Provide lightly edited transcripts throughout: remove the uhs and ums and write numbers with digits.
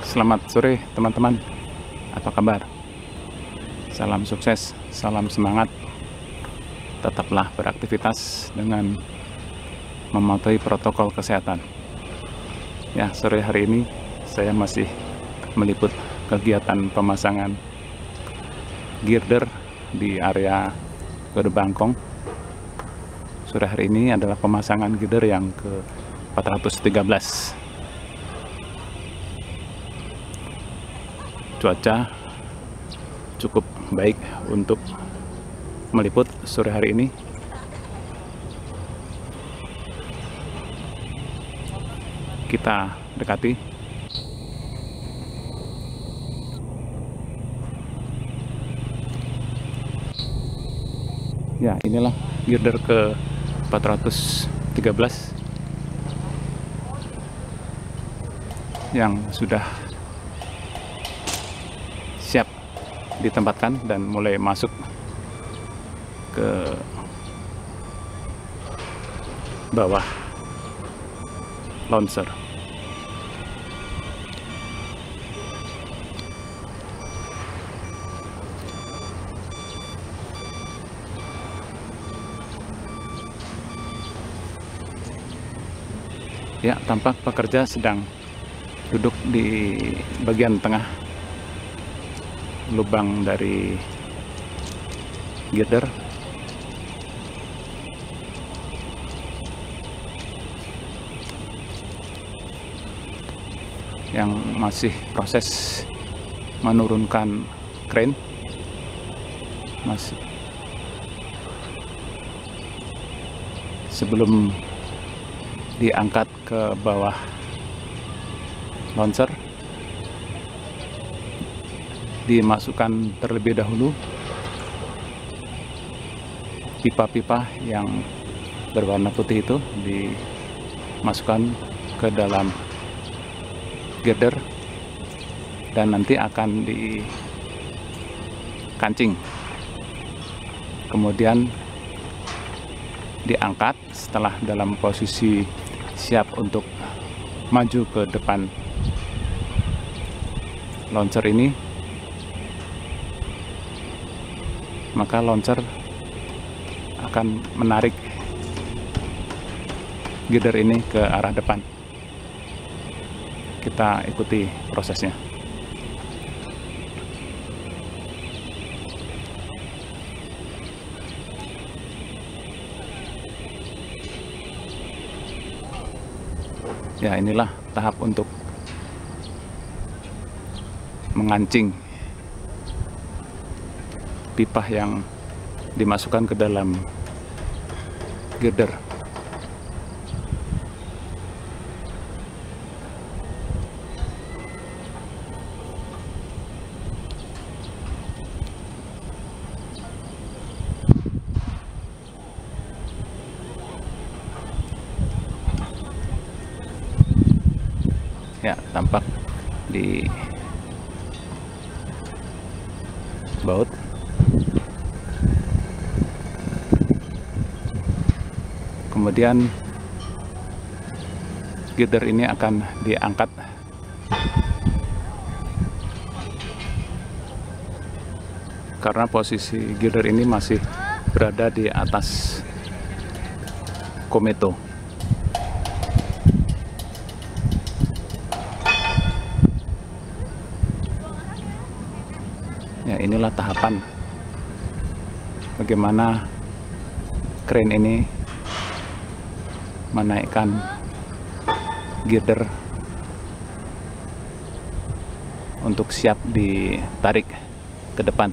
Selamat sore teman-teman, apa kabar? Salam sukses, salam semangat. Tetaplah beraktivitas dengan mematuhi protokol kesehatan. Ya, sore hari ini saya masih meliput kegiatan pemasangan girder di area Gede Bangkong. Sore hari ini adalah pemasangan girder yang ke-413. Cuaca cukup baik untuk meliput sore hari ini. Kita dekati. Ya, inilah girder ke-413 yang sudah siap ditempatkan dan mulai masuk ke bawah launcher. Ya, tampak pekerja sedang duduk di bagian tengah lubang dari girder. Yang masih proses menurunkan crane, masih sebelum diangkat ke bawah launcher, dimasukkan terlebih dahulu pipa-pipa yang berwarna putih itu, dimasukkan ke dalam girder dan nanti akan dikancing, kemudian diangkat setelah dalam posisi siap untuk maju ke depan launcher ini. Maka launcher akan menarik girder ini ke arah depan. Kita ikuti prosesnya. Ya, inilah tahap untuk mengancing pipa yang dimasukkan ke dalam girder. Ya, tampak di baut. Kemudian girder ini akan diangkat karena posisi girder ini masih berada di atas kometo. Ya, inilah tahapan bagaimana crane ini menaikkan girder untuk siap ditarik ke depan.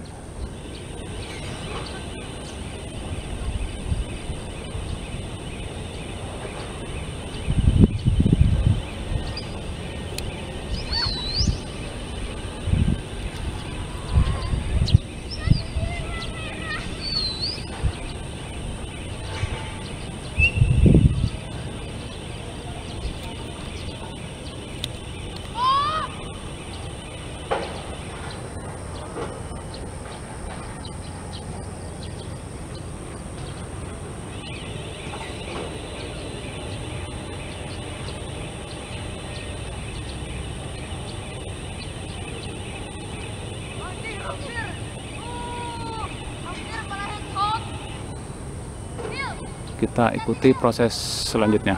kita ikuti proses selanjutnya.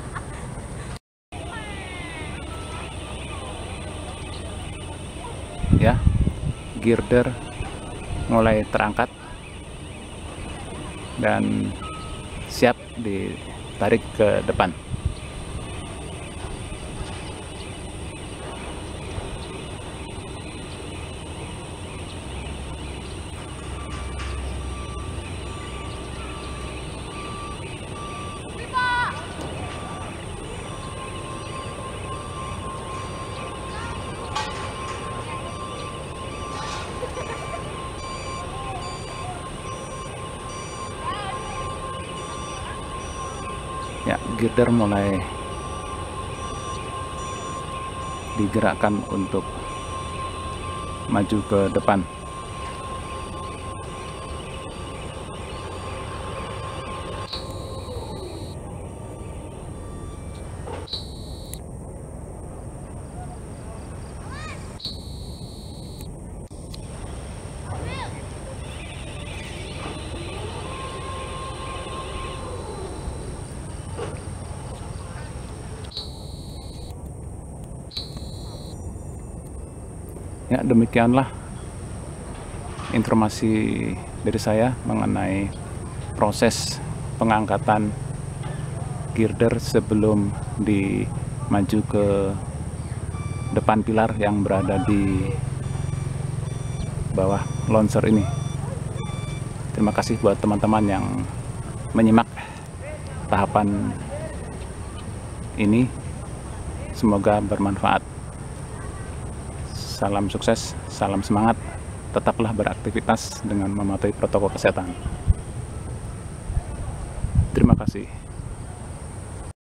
Ya, girder mulai terangkat dan siap ditarik ke depan. Ya, girder mulai digerakkan untuk maju ke depan. Ya, demikianlah informasi dari saya mengenai proses pengangkatan girder sebelum dimaju ke depan pilar yang berada di bawah launcher ini. Terima kasih buat teman-teman yang menyimak tahapan ini. Semoga bermanfaat. Salam sukses, salam semangat, tetaplah beraktivitas dengan mematuhi protokol kesehatan. Terima kasih.